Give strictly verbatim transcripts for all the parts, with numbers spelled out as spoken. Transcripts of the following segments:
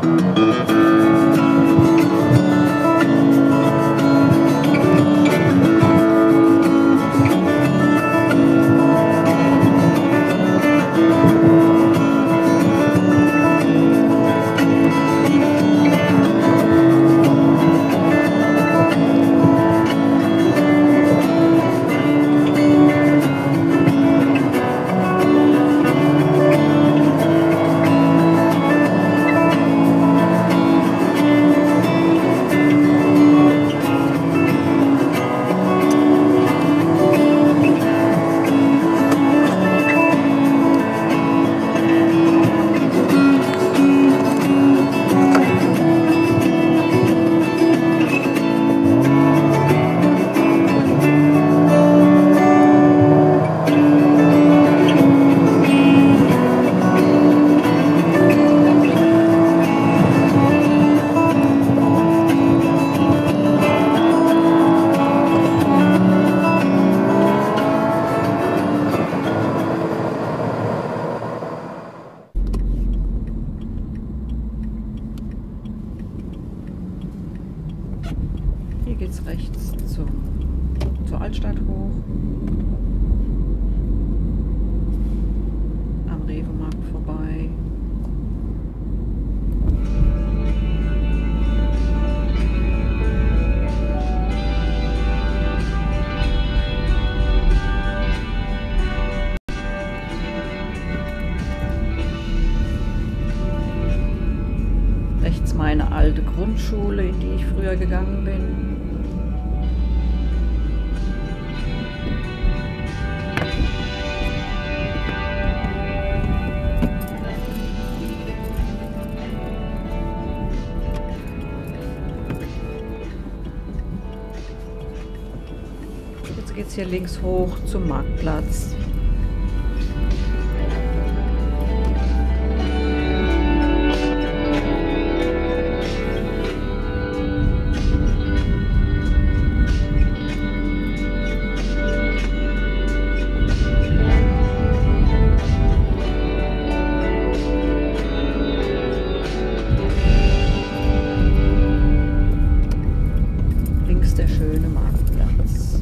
Hier geht's rechts zum, zur Altstadt hoch. Am Rewe-Markt vorbei. Rechts meine alte Grundschule, in die ich früher gegangen bin. Jetzt geht es hier links hoch zum Marktplatz. Der schöne Marktplatz.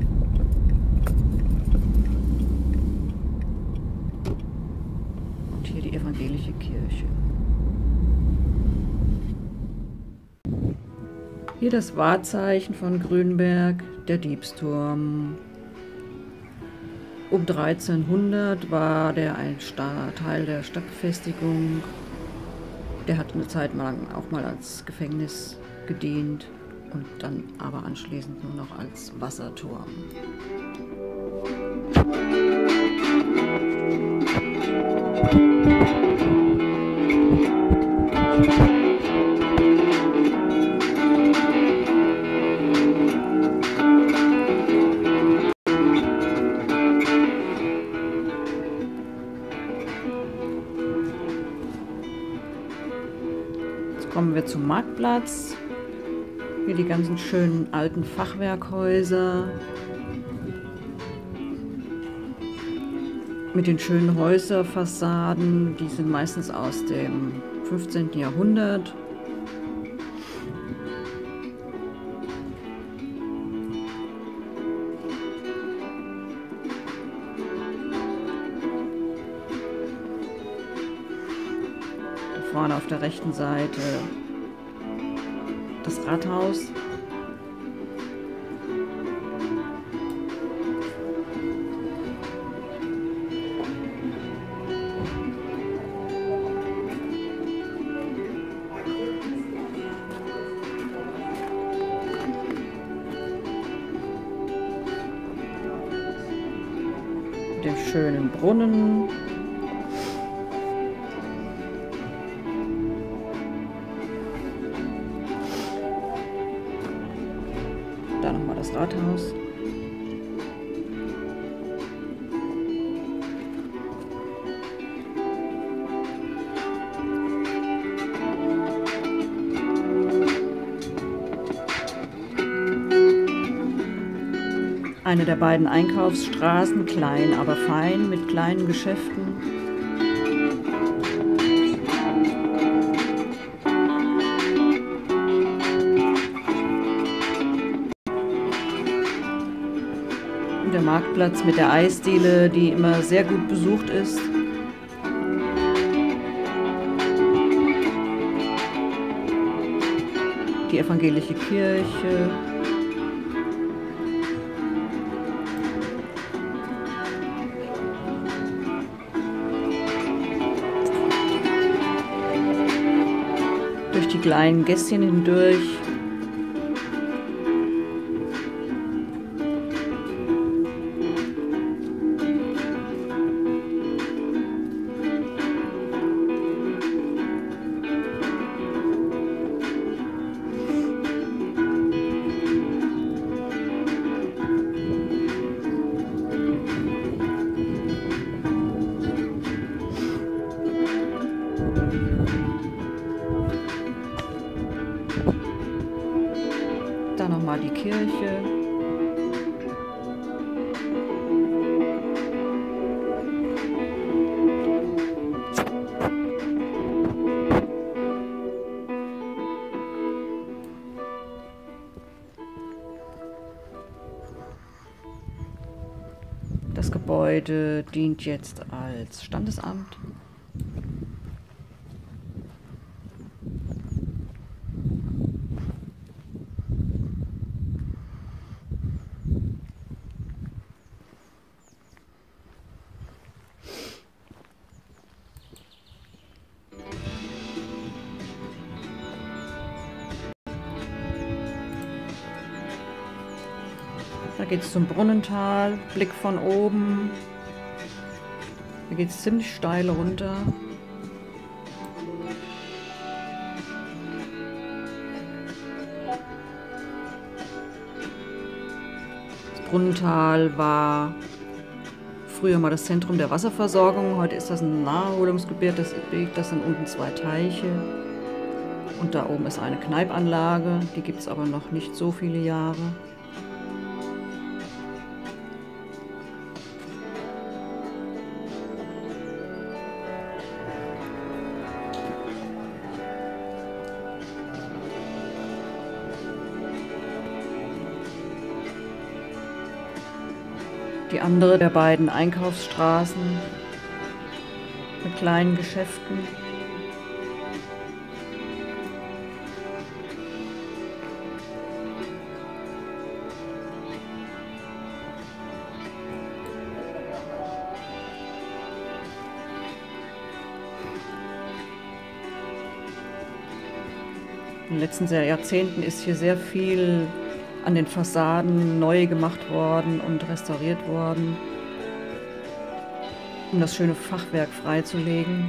Und hier die evangelische Kirche. Hier das Wahrzeichen von Grünberg, der Diebsturm. Um dreizehnhundert war der ein Teil der Stadtbefestigung. Der hat eine Zeit lang auch mal als Gefängnis gedient. Und dann aber anschließend nur noch als Wasserturm. Jetzt kommen wir zum Marktplatz. Hier die ganzen schönen alten Fachwerkhäuser mit den schönen Häuserfassaden, die sind meistens aus dem fünfzehnten Jahrhundert. Da vorne auf der rechten Seite das Rathaus. Mit dem schönen Brunnen. Da nochmal das Rathaus. Eine der beiden Einkaufsstraßen, klein, aber fein, mit kleinen Geschäften. Marktplatz mit der Eisdiele, die immer sehr gut besucht ist. Die evangelische Kirche. Durch die kleinen Gässchen hindurch. Dann nochmal die Kirche. Das Gebäude dient jetzt als Standesamt. Da geht es zum Brunnental, Blick von oben. Da geht es ziemlich steil runter. Das Brunnental war früher mal das Zentrum der Wasserversorgung. Heute ist das ein Naherholungsgebiet. Das, das sind unten zwei Teiche. Und da oben ist eine Kneipanlage. Die gibt es aber noch nicht so viele Jahre. Die andere der beiden Einkaufsstraßen mit kleinen Geschäften. In den letzten Jahrzehnten ist hier sehr viel an den Fassaden neu gemacht worden und restauriert worden, um das schöne Fachwerk freizulegen.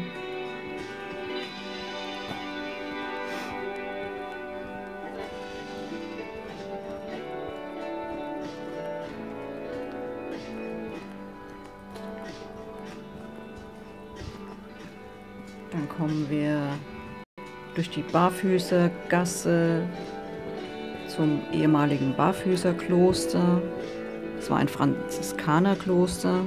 Dann kommen wir durch die Barfüßergasse zum ehemaligen Barfüßerkloster. Es war ein Franziskanerkloster.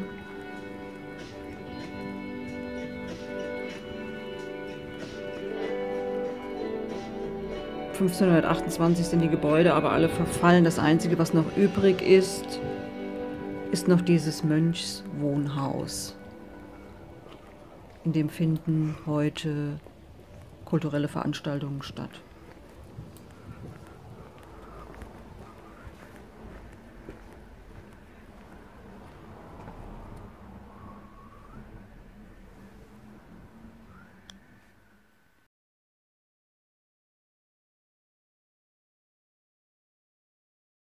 fünfzehnhundertachtundzwanzig sind die Gebäude aber alle verfallen. Das Einzige, was noch übrig ist, ist noch dieses Mönchswohnhaus. In dem finden heute kulturelle Veranstaltungen statt.